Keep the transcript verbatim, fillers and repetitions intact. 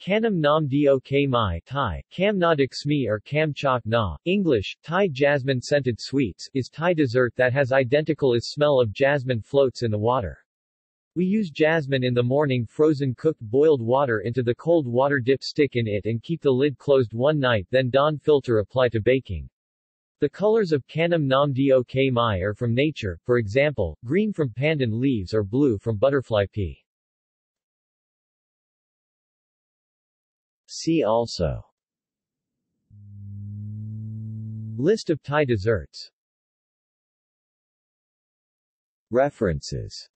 Khanom namdokmai Thai, Kam na daksmi or Kam chok na, English, Thai jasmine-scented sweets, is Thai dessert that has identical as smell of jasmine floats in the water. We use jasmine in the morning frozen cooked boiled water into the cold water dip stick in it and keep the lid closed one night then dawn filter apply to baking. The colors of Khanom namdokmai are from nature, for example, green from pandan leaves or blue from butterfly pea. See also: List of Thai desserts. References